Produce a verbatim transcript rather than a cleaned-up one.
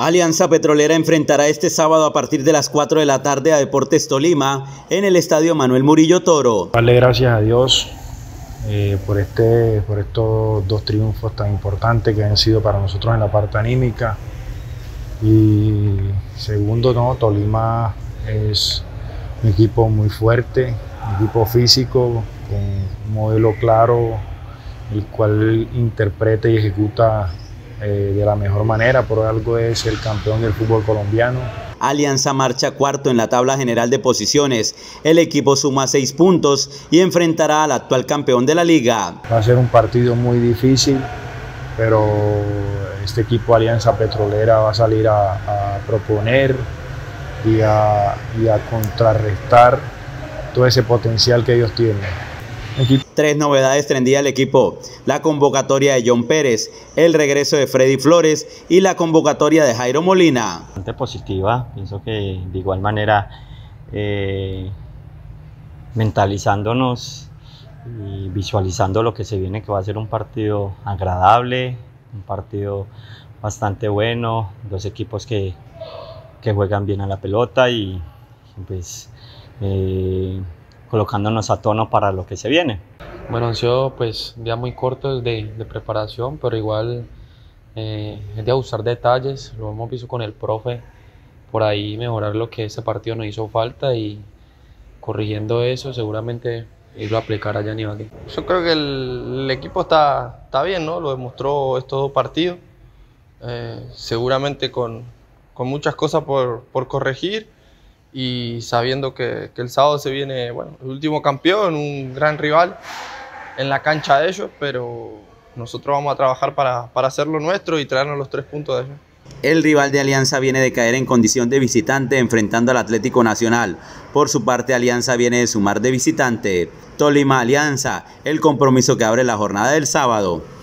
Alianza Petrolera enfrentará este sábado a partir de las cuatro de la tarde a Deportes Tolima en el Estadio Manuel Murillo Toro. Darle gracias a Dios eh, por, este, por estos dos triunfos tan importantes que han sido para nosotros en la parte anímica. Y segundo, no, Tolima es un equipo muy fuerte, un equipo físico, con un modelo claro, el cual interpreta y ejecuta eh, de la mejor manera. Por algo es el campeón del fútbol colombiano. Alianza marcha cuarto en la tabla general de posiciones. El equipo suma seis puntos y enfrentará al actual campeón de la liga. Va a ser un partido muy difícil, pero este equipo Alianza Petrolera va a salir a, a proponer y a, y a contrarrestar todo ese potencial que ellos tienen. Tres novedades tendría el equipo: la convocatoria de John Pérez, el regreso de Freddy Flores y la convocatoria de Jairo Molina. Bastante positiva, pienso que de igual manera eh, mentalizándonos y visualizando lo que se viene, que va a ser un partido agradable, un partido bastante bueno, dos equipos que, que juegan bien a la pelota y pues eh, colocándonos a tono para lo que se viene. Bueno, han sido pues días muy cortos de, de preparación, pero igual eh, es de ajustar detalles, lo hemos visto con el profe, por ahí mejorar lo que este partido nos hizo falta y corrigiendo eso seguramente irlo a aplicar allá en Ibagué. Yo creo que el, el equipo está, está bien, ¿no? Lo demostró estos dos partidos, eh, seguramente con, con muchas cosas por, por corregir, y sabiendo que, que el sábado se viene, bueno, el último campeón, un gran rival en la cancha de ellos, pero nosotros vamos a trabajar para, para hacer lo nuestro y traernos los tres puntos de ellos. El rival de Alianza viene de caer en condición de visitante enfrentando al Atlético Nacional. Por su parte, Alianza viene de sumar de visitante. Tolima Alianza, el compromiso que abre la jornada del sábado.